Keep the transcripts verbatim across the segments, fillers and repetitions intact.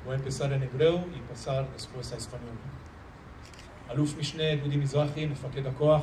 Voy a empezar en hebreo y pasar después a español. אלוף משנה דודי מזרחי, מפקד הכוח,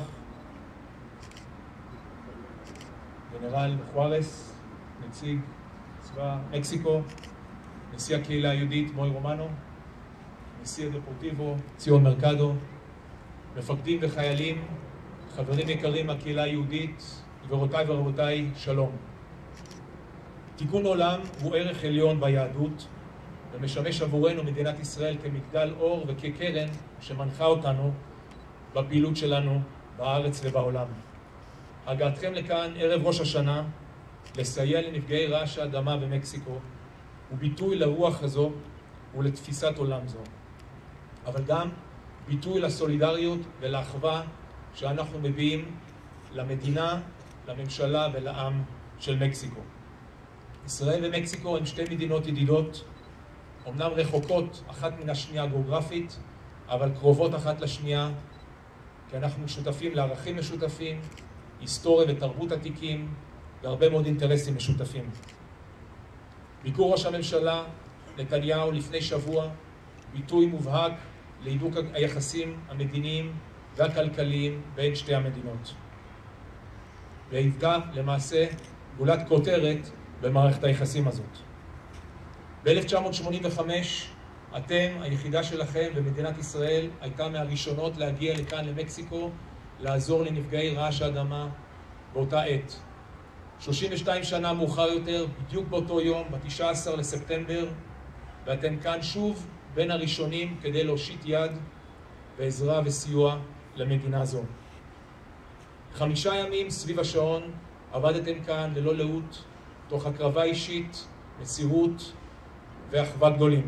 גנרל מחוארס, נציג צבא מקסיקו, נשיא הקהילה היהודית מוי רומנו, נשיא הדפורטיבו ציון מרקדו, מפקדים וחיילים, חברים יקרים מהקהילה היהודית, גבירותיי ורבותיי, שלום. תיקון עולם הוא ערך עליון ביהדות, ומשמש עבורנו מדינת ישראל כמגדל אור וכקרן שמנחה אותנו בפעילות שלנו בארץ ובעולם. הגעתכם לכאן ערב ראש השנה לסייע לנפגעי רעש האדמה במקסיקו הוא ביטוי לרוח הזו ולתפיסת עולם זו, אבל גם ביטוי לסולידריות ולאחווה שאנחנו מביאים למדינה, לממשלה ולעם של מקסיקו. ישראל ומקסיקו הן שתי מדינות ידידות, אמנם רחוקות אחת מן השנייה גיאוגרפית, אבל קרובות אחת לשנייה, כי אנחנו שותפים לערכים משותפים, היסטוריה ותרבות עתיקים, והרבה מאוד אינטרסים משותפים. ביקור ראש הממשלה נתניהו לפני שבוע, ביטוי מובהק להידוק היחסים המדיניים והכלכליים בין שתי המדינות. והיווה למעשה גולת כותרת במערכת היחסים הזאת. ב-אלף תשע מאות שמונים וחמש אתם, היחידה שלכם במדינת ישראל, הייתה מהראשונות להגיע לכאן למקסיקו, לעזור לנפגעי רעש האדמה באותה עת. שלושים ושתיים שנה מאוחר יותר, בדיוק באותו יום, ב-תשעה עשר לספטמבר, ואתם כאן שוב בין הראשונים כדי להושיט יד ועזרה וסיוע למדינה זו. חמישה ימים סביב השעון עבדתם כאן ללא לאות, תוך הקרבה אישית, מסירות ואחווה גדולים.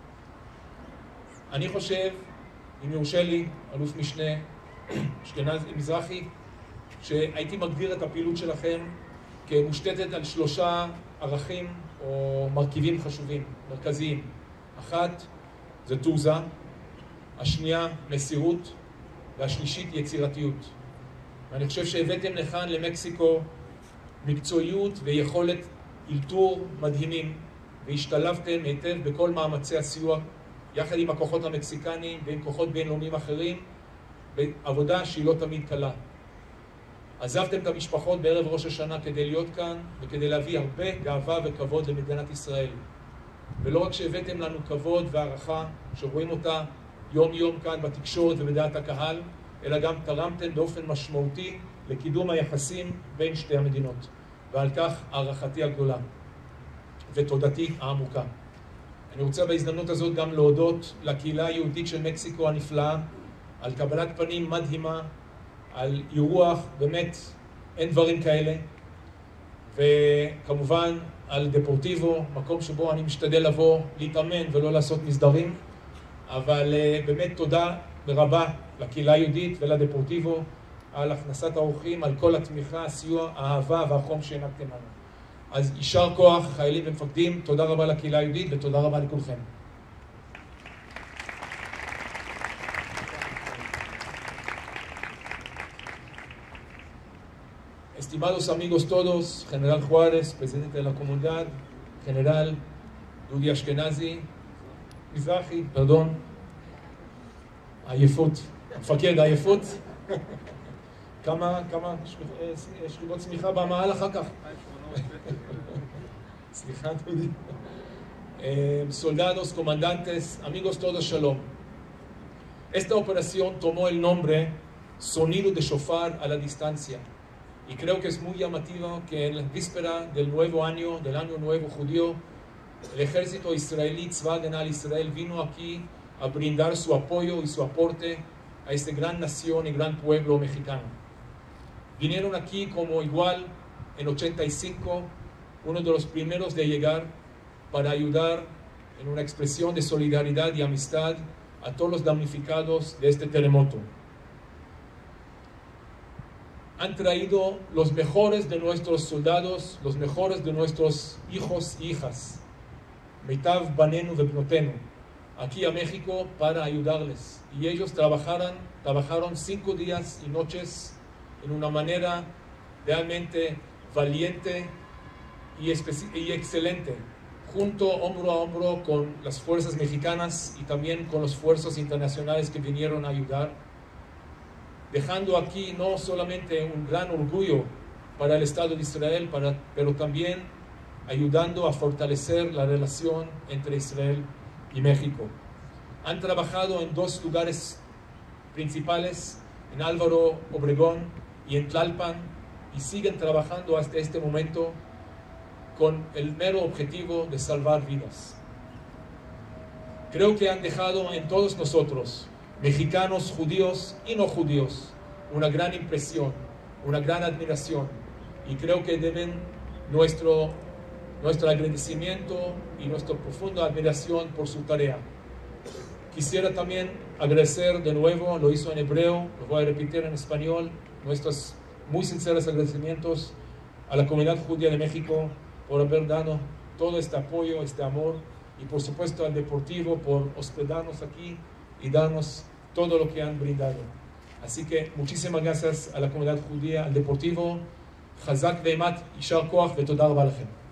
אני חושב, אם יורשה לי, אלוף משנה אשכנזי מזרחי, שהייתי מגדיר את הפעילות שלכם כמושתתת על שלושה ערכים או מרכיבים חשובים, מרכזיים. אחת זה תעוזה, השנייה מסירות, והשלישית יצירתיות. ואני חושב שהבאתם לכאן למקסיקו מקצועיות ויכולת אילתור מדהימים, והשתלבתם היטב בכל מאמצי הסיוע, יחד עם הכוחות המקסיקניים ועם כוחות בינלאומיים אחרים, בעבודה שהיא לא תמיד קלה. עזבתם את המשפחות בערב ראש השנה כדי להיות כאן, וכדי להביא הרבה גאווה וכבוד למדינת ישראל. ולא רק שהבאתם לנו כבוד והערכה, שרואים אותה יום יום כאן בתקשורת ובדעת הקהל, אלא גם תרמתם באופן משמעותי לקידום היחסים בין שתי המדינות. ועל כך הערכתי הגדולה ותודתי העמוקה. אני רוצה בהזדמנות הזאת גם להודות לקהילה היהודית של מקסיקו הנפלאה, על קבלת פנים מדהימה, על אירוח, באמת אין דברים כאלה, וכמובן על דפורטיבו, מקום שבו אני משתדל לבוא, להתאמן ולא לעשות מסדרים, אבל באמת תודה רבה לקהילה היהודית ולדפורטיבו על הכנסת האורחים, על כל התמיכה, הסיוע, האהבה והחום שהענקתם לנו. אז יישר כוח, חיילים ומפקדים, תודה רבה לקהילה היהודית ותודה רבה לכולכם. Estimados amigos todos, General Juárez, presidente de la comunidad, General Dudi Ashkenazi, Mizrahi, perdón, עייפות, המפקד עייפות. כמה, כמה שכיבות צמיחה במעל אחר כך. סליחה, דודי. Soldados, comandantes, amigos todos, shalom. Esta operación tomó el nombre Sonido de Shofar a la distancia. Y creo que es muy llamativo que en la víspera del nuevo año, del año nuevo judío, el ejército israelí, Tzva Haganah Israel, vino aquí a brindar su apoyo y su aporte a esta gran nación y gran pueblo mexicano. Vinieron aquí como igual en ochenta y cinco, uno de los primeros de llegar para ayudar en una expresión de solidaridad y amistad a todos los damnificados de este terremoto. Han traído los mejores de nuestros soldados, los mejores de nuestros hijos y hijas, Meitav Banenu Vebnotenu, aquí a México para ayudarles. Y ellos trabajaron, trabajaron cinco días y noches en una manera realmente valiente y, y excelente, junto, hombro a hombro, con las fuerzas mexicanas y también con los esfuerzos internacionales que vinieron a ayudar, dejando aquí no solamente un gran orgullo para el Estado de Israel, para, pero también ayudando a fortalecer la relación entre Israel y México. Han trabajado en dos lugares principales, en Álvaro Obregón y en Tlalpan, y siguen trabajando hasta este momento con el mero objetivo de salvar vidas. Creo que han dejado en todos nosotros, mexicanos, judíos y no judíos, una gran impresión, una gran admiración, y creo que deben nuestro, nuestro agradecimiento y nuestra profunda admiración por su tarea. Quisiera también agradecer de nuevo, lo hizo en hebreo, lo voy a repetir en español, nuestros muy sinceros agradecimientos a la comunidad judía de México por haber dado todo este apoyo, este amor, y por supuesto al Deportivo por hospedarnos aquí y darnos todo lo que han brindado. Así que muchísimas gracias a la comunidad judía, al Deportivo, Chazak ve'emat, Yishar Koach, vetodah rabah lachem.